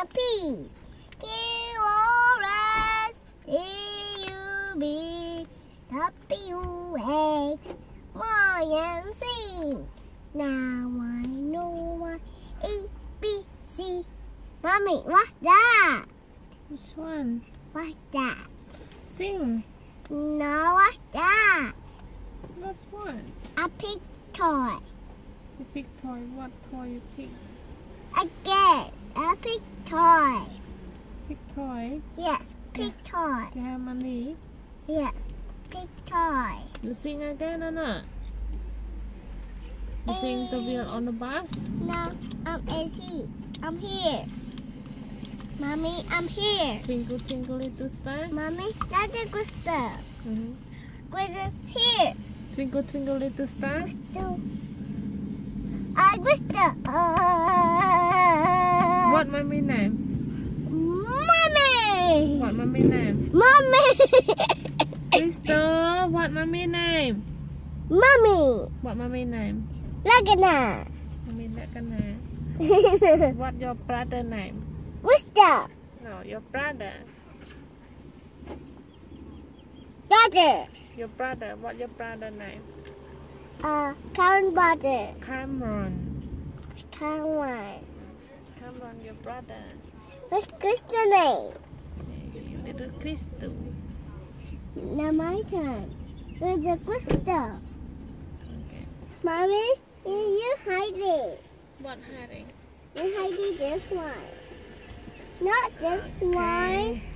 P. Q R S T U V W X Y and Z. Now I know my A B C. Mommy, what's that? Which one? What's that? Sing. No, what's that? What's what? A pig toy. You pick toy. What toy you pick? Again, a pig toy. Pick toy. Yes, pig toy. You have money. Yes, pig toy. You sing again or not? You sing the wheel on the bus? No, I'm AC. I'm here. Mommy, I'm here. Twinkle, twinkle, little star. Mommy, that's a good stuff. Mm-hmm. We're here. Twinkle, twinkle, little star. So, I wish the What mommy name? Mommy. What mommy name? Mommy. Crystal. What mommy name? Mommy. What mommy name? Lagana. Mommy Lagana. What your brother name? What's that? No, your brother. Daughter. Your brother. What your brother name? Karen butter. Cameron. Karen. Cameron, your brother. What's Chris's name? Little Crystal. Now my turn. Where's the crystal? Okay. Mommy, you hiding. What hiding? You hiding this one. Not this one. Okay.